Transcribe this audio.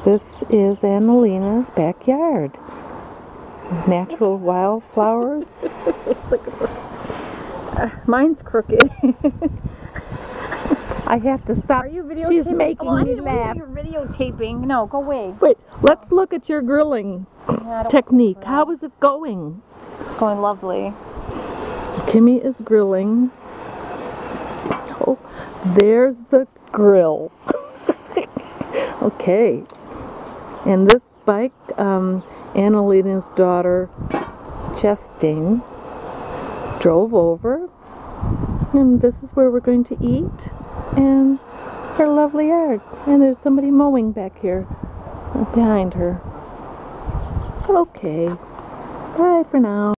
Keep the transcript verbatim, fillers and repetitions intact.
This is Annalina's backyard. Natural wildflowers. Look at this. Uh, mine's crooked. I have to stop. Are you videotaping? She's making oh, me I laugh. You're videotaping. No, go away. Wait, let's look at your grilling Yeah, technique. How is it going? It's going lovely. Kimmy is grilling. Oh, there's the grill. Okay. And this spike, um, Annalina's daughter, Chesting, drove over. And this is where we're going to eat. And her lovely yard. And there's somebody mowing back here behind her. Okay. Bye for now.